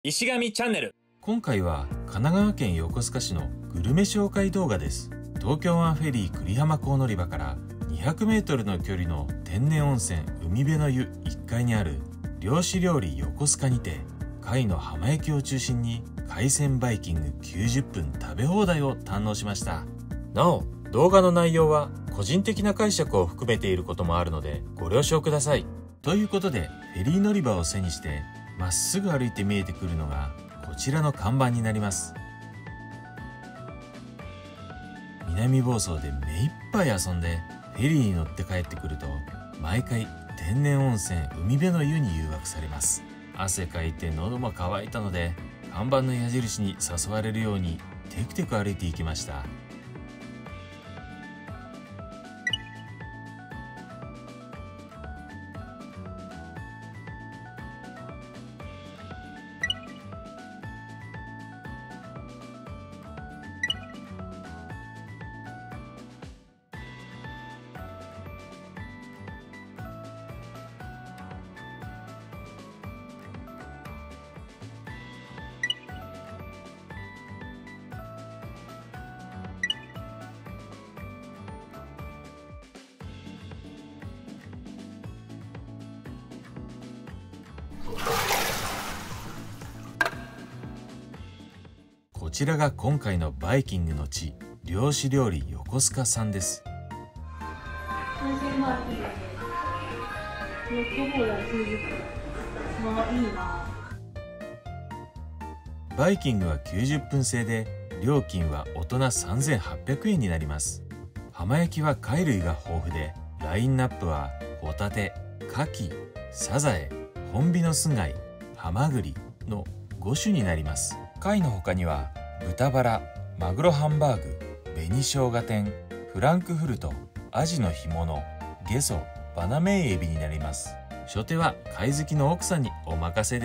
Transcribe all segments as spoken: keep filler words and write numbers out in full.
石上チャンネル。 今回は神奈川県横須賀市のグルメ紹介動画です。東京湾フェリー久里浜港乗り場からにひゃくメートルの距離の天然温泉海辺の湯いっかいにある漁師料理横須賀にて、貝の浜焼きを中心に海鮮バイキングきゅうじゅっぷん食べ放題を堪能しました。なお動画の内容は個人的な解釈を含めていることもあるのでご了承ください。ということでフェリー乗り場を背にしてまっすぐ歩いて見えてくるのがこちらの看板になります。南房総で目いっぱい遊んでフェリーに乗って帰ってくると、毎回天然温泉海辺の湯に誘惑されます。汗かいて喉も渇いたので、看板の矢印に誘われるようにテクテク歩いていきました。こちらが今回のバイキングの地、漁師料理横須賀さんです。バイキングはきゅうじゅっぷん制で、料金は大人さんぜんはっぴゃくえんになります。浜焼きは貝類が豊富で、ラインナップはホタテ、カキ、サザエ、ホンビノス貝、ハマグリのご種になります。貝の他には豚バラ、マグロハンバーグ、紅生姜天、フランクフルト、アジの干物、ゲソ、バナメイエビになります。初手は貝好きの奥さんにお任せです。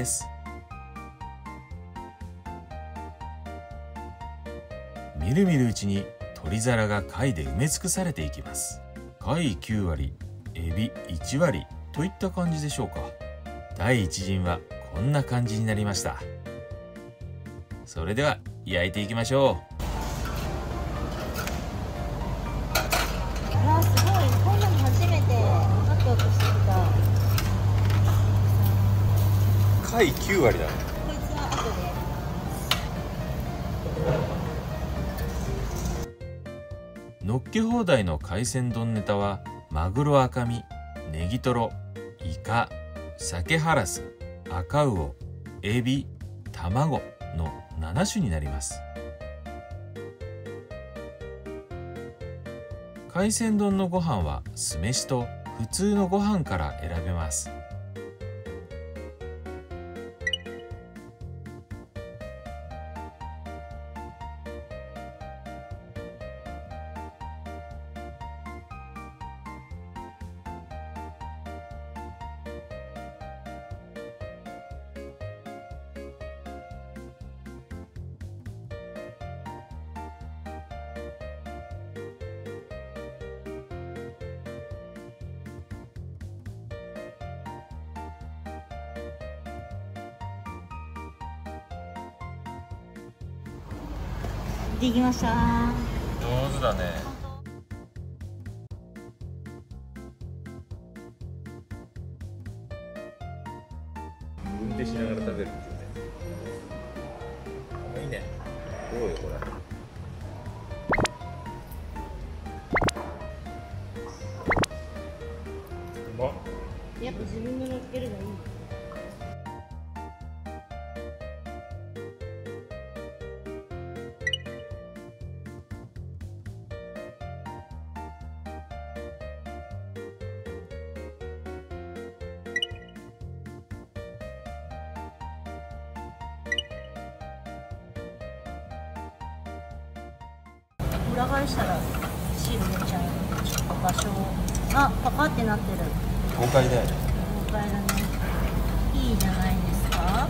みるみるうちに取り皿が貝で埋め尽くされていきます。貝きゅうわり、エビいちわりといった感じでしょうか。第一陣はこんな感じになりました。それでは焼いていきましょう。 わあ、すごい、こんなの初めて。ワクワクしてきた。 貝きゅうわりだね。 こいつは後で。 のっけ放題の海鮮丼ネタはマグロ赤身、ネギトロ、イカ、鮭ハラス、赤魚、エビ、卵のなな種になります。海鮮丼のご飯は酢飯と普通のご飯から選べます。 できました。 上手だね。運転しながら食べるっていうね。いいね。どうよこれ。うまっ。 やっぱ自分の乗っけるのいい。裏返したらシール出ちゃう。ちょっと場所を、あ、パカってなってる。 豪快だよね。 豪快だね。いいじゃないですか。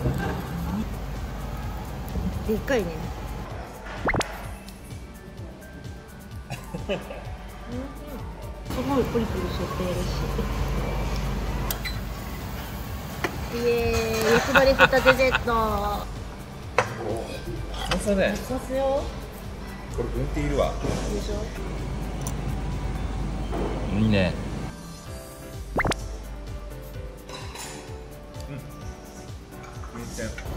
でっかいね。 すごいプリプリしてるし。イエーイ、欲張りホタテセット。 そうね。 さすよ。 これ分っているわ。 でしょ。 いいね。うん。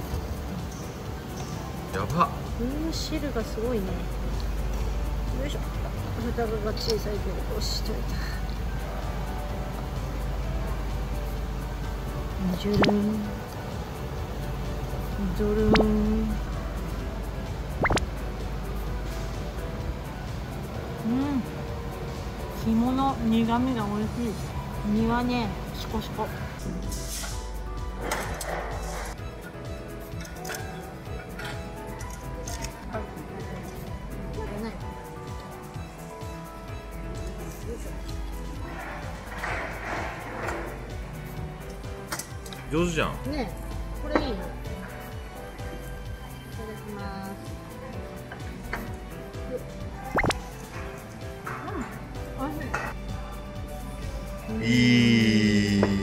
やば。 うん、汁がすごいね。よいしょ。蓋が小さいけど、押しといた。ジュルン。ドルン。うん。肝の苦味が美味しい。身はね、シコシコ。 上手じゃん。 ね、これいいの。いただきます。うん、美味しい。 いい。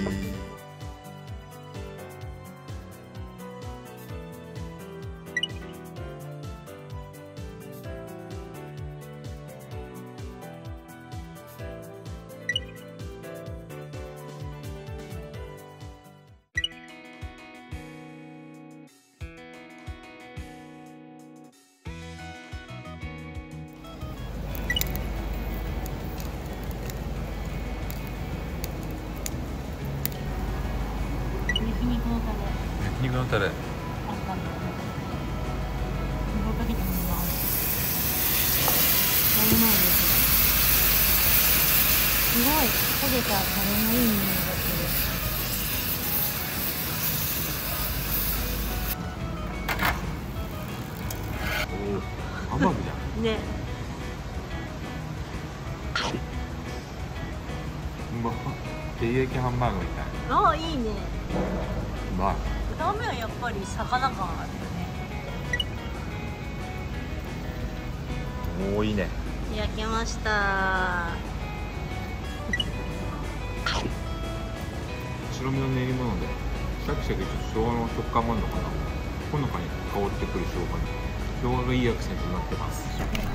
焼肉のタレ。 焼肉のタレ。 あったんだよね。これかけてもいいな。うまいです。すごい焦げたタレのいい匂いがする。 おお、ハンバーグじゃん。 ね。 うまっ。照り焼きハンバーグみたい。 ああ、いいね。 うまい。 断面はやっぱり魚感あるよね。 おお、いいね。 焼けました。 白身の練り物でシャキシャキと生姜の食感があるのかな。ほのかに香ってくる生姜に生姜がいいアクセントになってます。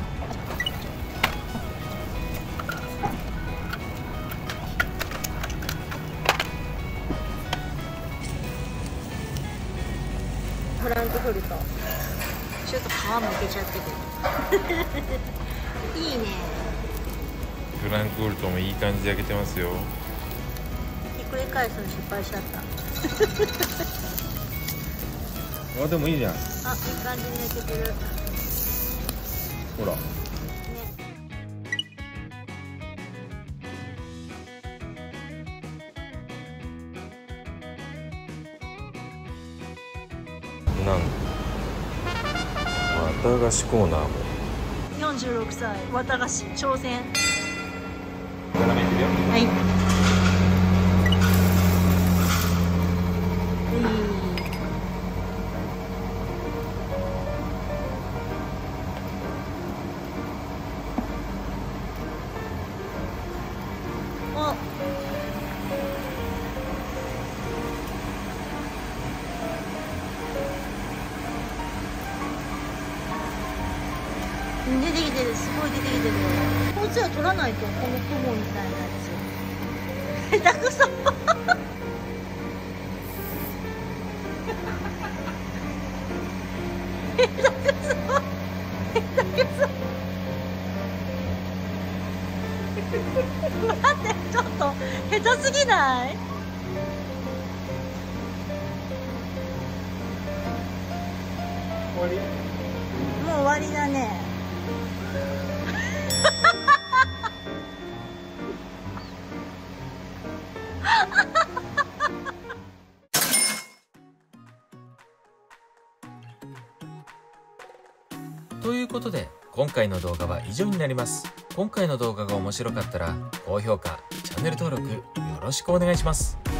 フランクフルトちょっと皮むけちゃってていいね。 フランクフルトもいい感じで焼けてますよ。 ひっくり返すの失敗しちゃった。 あ、でもいいじゃん。 あ、いい感じに焼けてる。 ほら。 ね。 なん綿菓子コーナーも。 よんじゅうろくさい綿菓子挑戦。 はい。 いい。お。出てきてる、すごい出てきてる。こいつは取らないと、この雲みたいなやつ。下手くそ。下手くそ。下手くそ。待って、ちょっと下手すぎない？ 終わり？ もう終わりだね。 ということで今回の動画は以上になります。今回の動画が面白かったら高評価、チャンネル登録よろしくお願いします。